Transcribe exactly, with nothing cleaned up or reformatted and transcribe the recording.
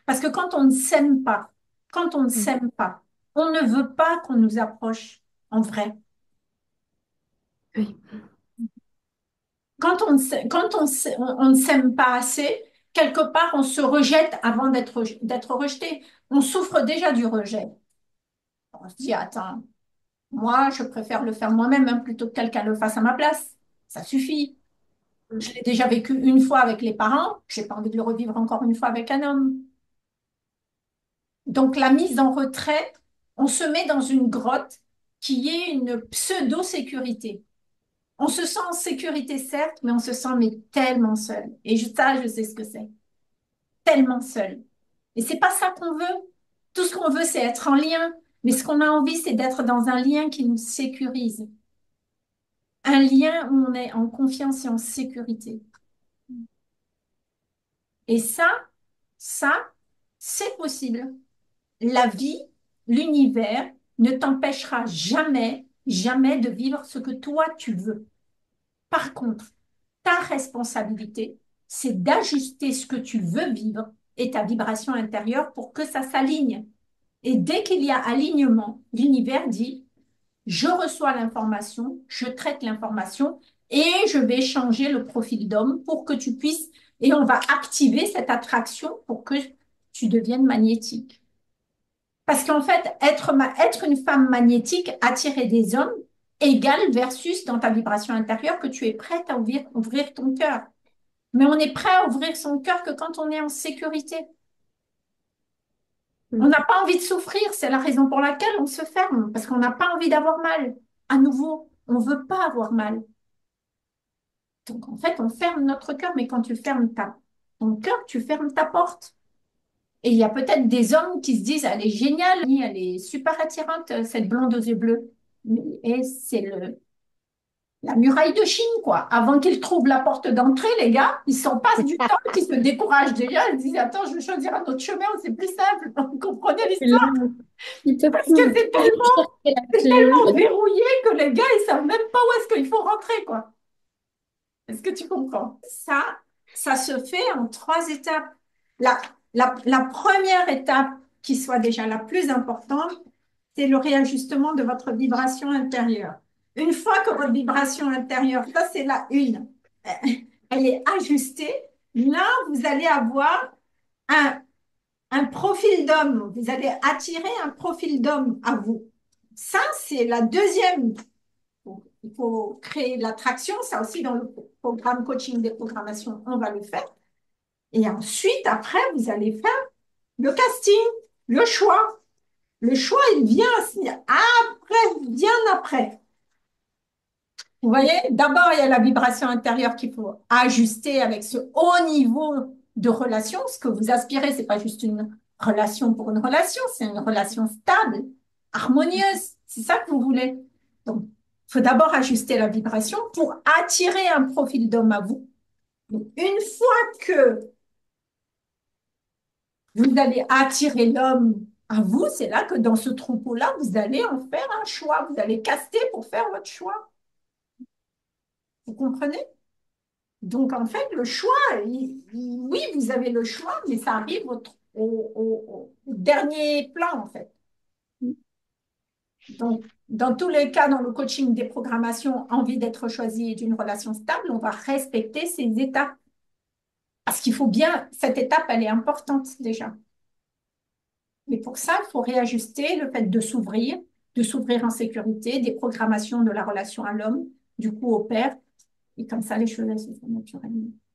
Parce que quand on ne s'aime pas, quand on ne Mm. s'aime pas, on ne veut pas qu'on nous approche en vrai. Oui. Quand on, ne s'aime- quand on, s'aime- on- on ne s'aime pas assez, quelque part, on se rejette avant d'être d'être rejeté. On souffre déjà du rejet. On se dit, attends, moi, je préfère le faire moi-même hein, plutôt que quelqu'un le fasse à ma place. Ça suffit. Je Mm. l'ai déjà vécu une fois avec les parents, j'ai pas envie de le revivre encore une fois avec un homme. Donc, la mise en retrait, on se met dans une grotte qui est une pseudo-sécurité. On se sent en sécurité, certes, mais on se sent mais tellement seul. Et je- ça, je sais ce que c'est. Tellement seul. Et c'est pas ça qu'on veut. Tout ce qu'on veut, c'est être en lien. Mais ce qu'on a envie, c'est d'être dans un lien qui nous sécurise. Un lien où on est en confiance et en sécurité. Et ça, ça, c'est possible. La vie, l'univers ne t'empêchera jamais, jamais de vivre ce que toi tu veux. Par contre, ta responsabilité, c'est d'ajuster ce que tu veux vivre et ta vibration intérieure pour que ça s'aligne. Et dès qu'il y a alignement, l'univers dit, je reçois l'information, je traite l'information et je vais changer le profil d'homme pour que tu puisses, et on va activer cette attraction pour que tu deviennes magnétique. Parce qu'en fait, être, ma- être une femme magnétique, attirer des hommes, égale versus dans ta vibration intérieure que tu es prête à ouvrir, ouvrir ton cœur. Mais on est prêt à ouvrir son cœur que quand on est en sécurité. On Mm. n'a pas envie de souffrir, c'est la raison pour laquelle on se ferme, parce qu'on n'a pas envie d'avoir mal. À nouveau, on ne veut pas avoir mal. Donc en fait, on ferme notre cœur, mais quand tu fermes ta, ton cœur, tu fermes ta porte. Et il y a peut-être des hommes qui se disent, elle est géniale, elle est super attirante, cette blonde aux yeux bleus. Mais- Et c'est le, la muraille de Chine, quoi. Avant qu'ils trouvent la porte d'entrée, les gars, ils s'en passent du temps, ils se découragent déjà, ils disent, attends, je vais choisir un autre chemin, c'est plus simple. Vous comprenez Et là, l'histoire? ils peuvent Parce que plus c'est aller tellement, chercher la c'est clé. tellement verrouillé que les gars, ils savent même pas où est-ce qu'il faut rentrer, quoi. Est-ce que tu comprends? Ça, ça se fait en trois étapes. La, la, la première étape, qui soit déjà la plus importante, c'est le réajustement de votre vibration intérieure. Une fois que votre vibration intérieure, ça c'est la une, elle est ajustée, là, vous allez avoir un, un profil d'homme. Vous allez attirer un profil d'homme à vous. Ça, c'est la deuxième. Il faut créer de l'attraction. Ça aussi, dans le programme coaching des programmations, on va le faire. Et ensuite, après, vous allez faire le casting, le choix. Le choix, il vient après, bien après. Vous voyez, d'abord, il y a la vibration intérieure qu'il faut ajuster avec ce haut niveau de relation. Ce que vous aspirez, c'est pas juste une relation pour une relation, c'est une relation stable, harmonieuse. C'est ça que vous voulez. Donc, il faut d'abord ajuster la vibration pour attirer un profil d'homme à vous. Donc, une fois que vous allez attirer l'homme à vous, c'est là que dans ce troupeau-là, vous allez en faire un choix. Vous allez caster pour faire votre choix. Vous comprenez? Donc, en fait, le choix, il- il- oui, vous avez le choix, mais ça arrive au, au- au- au dernier plan, en fait. Donc, dans tous les cas, dans le coaching des programmations, envie d'être choisi et d'une relation stable, on va respecter ces étapes. Parce qu'il faut bien, cette étape, elle est importante déjà. Mais pour ça, il faut réajuster le fait de s'ouvrir, de s'ouvrir en sécurité, des programmations de la relation à l'homme, du coup au père, et comme ça, les choses elles se font naturellement.